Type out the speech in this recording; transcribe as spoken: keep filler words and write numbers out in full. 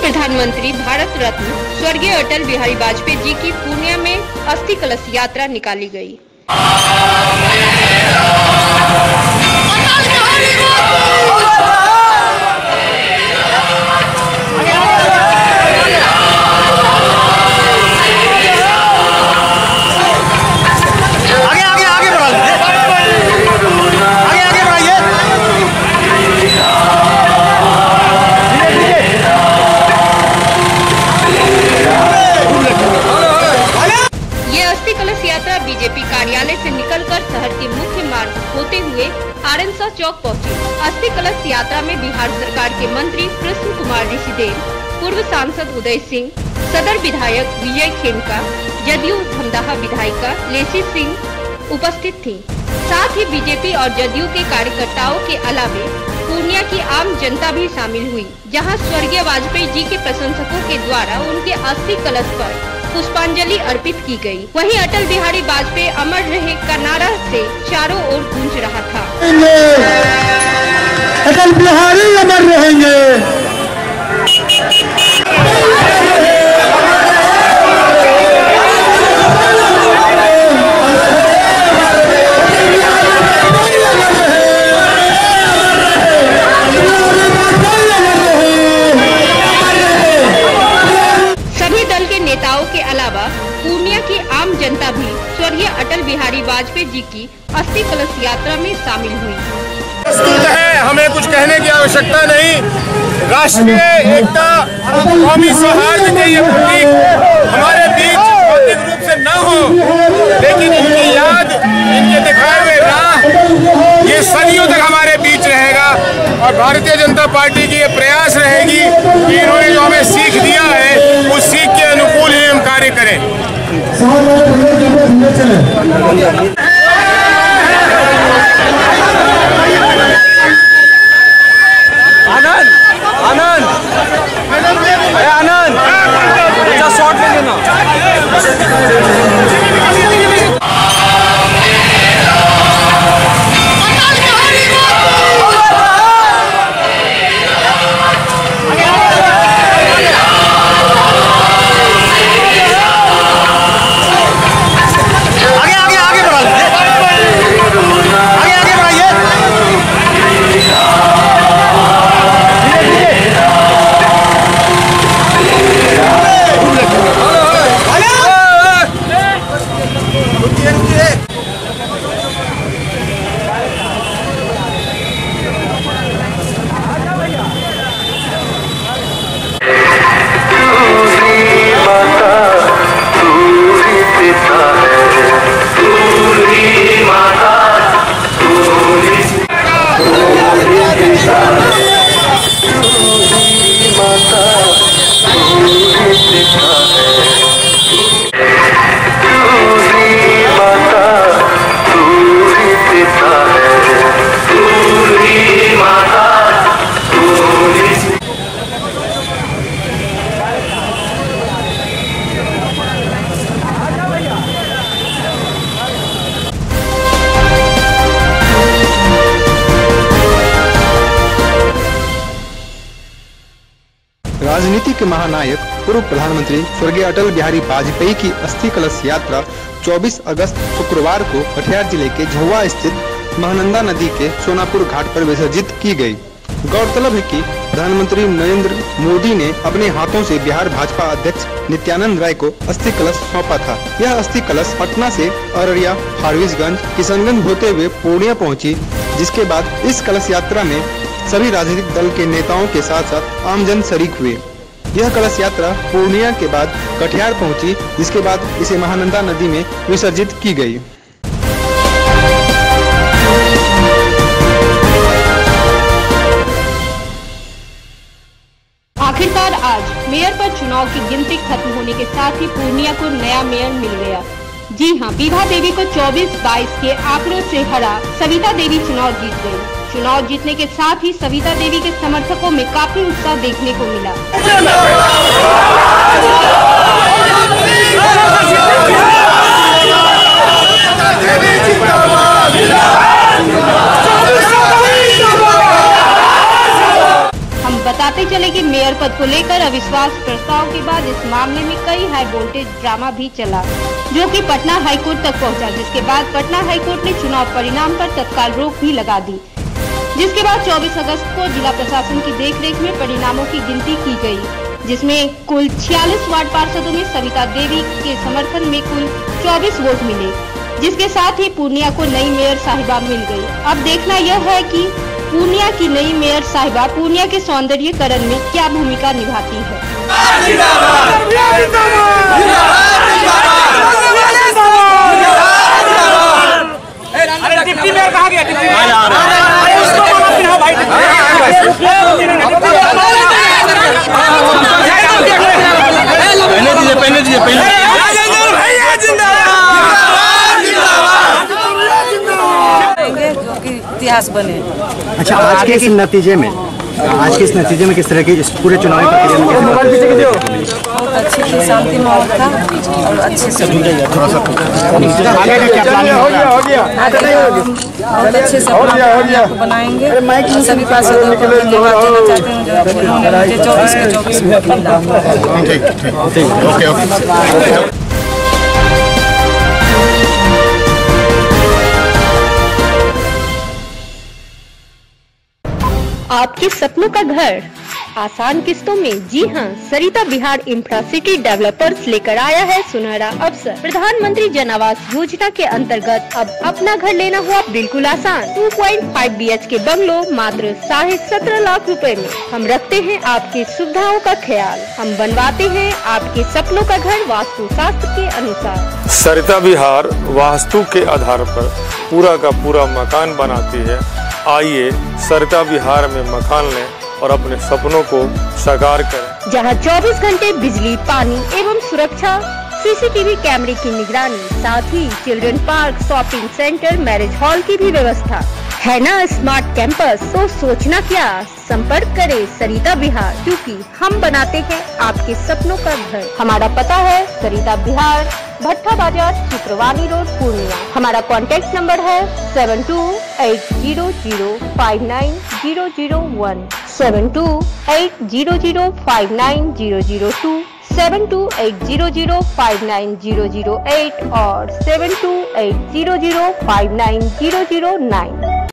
प्रधानमंत्री भारत रत्न स्वर्गीय अटल बिहारी वाजपेयी जी की पूर्णिया में अस्थि कलश यात्रा निकाली गई। यात्रा बीजेपी कार्यालय से निकलकर शहर के मुख्य मार्ग होते हुए आरएनसा चौक पहुंची। अस्थि कलश यात्रा में बिहार सरकार के मंत्री कृष्ण कुमार ऋषिदेव, पूर्व सांसद उदय सिंह, सदर विधायक विजय खेमका, जदयू धमदाहा विधायिका लेसी सिंह उपस्थित थी। साथ ही बीजेपी और जदयू के कार्यकर्ताओं के अलावे पूर्णिया की आम जनता भी शामिल हुई, जहां स्वर्गीय वाजपेयी जी के प्रशंसकों के द्वारा उनके अस्थि कलश पर पुष्पांजलि अर्पित की गई। वहीं अटल बिहारी वाजपेयी अमर रहे का नारा से चारों ओर गूंज रहा था। अटल बिहारी अमर रहेंगे। नेताओं के अलावा पूर्णिया की आम जनता भी स्वर्गीय अटल बिहारी वाजपेयी जी की अस्थि कलश यात्रा में शामिल हुई। प्रस्तुत है, हमें कुछ कहने की आवश्यकता नहीं। राष्ट्रीय एकता, कौमी सौहार्द के ये प्रतीक हमारे बीच भौतिक रूप से न हो, लेकिन इनकी याद, इनके दिखाए हुए राह ये सदियों तक हमारे बीच रहेगा। और भारतीय जनता पार्टी की ये प्रयास रहेगी कि इन्होंने जो हमें सीख दिया है उस सीख के अनुकूल ही हम कार्य करें। आनंद आनंद आनंद अच्छा शॉट ले लेना। राजनीति के महानायक पूर्व प्रधानमंत्री स्वर्गीय अटल बिहारी वाजपेयी की अस्थि कलश यात्रा चौबीस अगस्त शुक्रवार को कटिहार जिले के झुआ स्थित महानंदा नदी के सोनापुर घाट पर विसर्जित की गई। गौरतलब है कि प्रधानमंत्री नरेंद्र मोदी ने अपने हाथों से बिहार भाजपा अध्यक्ष नित्यानंद राय को अस्थि कलश सौंपा था। यह अस्थि कलश पटना से अररिया, फारबिसगंज, किशनगंज होते हुए पूर्णिया पहुंची, जिसके बाद इस कलश यात्रा में सभी राजनीतिक दल के नेताओं के साथ साथ आमजन शरीक हुए। यह कलश यात्रा पूर्णिया के बाद कटिहार पहुंची, जिसके बाद इसे महानंदा नदी में विसर्जित की गई। आखिरकार आज मेयर पर चुनाव की गिनती खत्म होने के साथ ही पूर्णिया को नया मेयर मिल गया। जी हां, विभा देवी को चौबीस बाईस के आंकड़ों से हरा सविता देवी चुनाव जीत गई। चुनाव जीतने के साथ ही सविता देवी के समर्थकों में काफी उत्साह देखने को मिला। बताते चले कि मेयर पद को लेकर अविश्वास प्रस्ताव के बाद इस मामले में कई हाई वोल्टेज ड्रामा भी चला, जो कि पटना हाईकोर्ट तक पहुंचा, जिसके बाद पटना हाईकोर्ट ने चुनाव परिणाम पर तत्काल रोक भी लगा दी, जिसके बाद चौबीस अगस्त को जिला प्रशासन की देखरेख में परिणामों की गिनती की गई, जिसमें कुल छियालीस वार्ड पार्षदों में सविता देवी के समर्थन में कुल चौबीस वोट मिले, जिसके साथ ही पूर्णिया को नई मेयर साहिबा मिल गई। अब देखना यह है कि पूर्णिया की नई मेयर साहिबा पूर्णिया के सौंदर्यीकरण में क्या भूमिका निभाती है। डिप्टी मेयर कहाँ गया? पहले दीजिए पहले दीजिए पहले जो कि इतिहास बने। अच्छा, आज के इस नतीजे में आज के इस नतीजे में किस तरह की इस पूरे चुनावी प्रक्रिया में बहुत अच्छी थी, शांति माहौल था और अच्छे से आगे का क्या प्लान है? बहुत अच्छे से आपको बनाएंगे। सभी पार्षदों को धन्यवाद देना चाहते हैं जो उन्होंने मुझे चौबीस के चौबीस वोट मिला। Okay okay. आपके सपनों का घर आसान किस्तों में। जी हाँ, सरिता बिहार इंफ्रासिटी डेवलपर्स लेकर आया है सुनहरा अवसर। प्रधानमंत्री जन आवास योजना के अंतर्गत अब अपना घर लेना हुआ बिल्कुल आसान। टू पॉइंट फाइव बी एच के बंगलो मात्र साढ़े सत्रह लाख रुपए में। हम रखते हैं आपकी सुविधाओं का ख्याल। हम बनवाते हैं आपके सपनों का घर वास्तु शास्त्र के अनुसार। सरिता बिहार वास्तु के आधार पर पूरा का पूरा मकान बनाती है। आइए सरिता बिहार में मकान लें और अपने सपनों को साकार करें, जहां चौबीस घंटे बिजली, पानी एवं सुरक्षा, सी सी टी वी कैमरे की निगरानी, साथ ही children park, shopping centre, marriage hall की भी व्यवस्था है ना। स्मार्ट कैंपस, तो सोचना क्या, संपर्क करें सरिता बिहार, क्योंकि हम बनाते हैं आपके सपनों का घर। हमारा पता है सरिता बिहार, भट्टा बाजार, चित्रवानी रोड, पूर्णिया। हमारा कॉन्टैक्ट नंबर है seven two eight zero zero five nine zero zero one, seven two eight zero zero five nine zero zero two, seven two eight zero zero five nine zero zero eight और seven two eight zero zero five nine zero zero nine.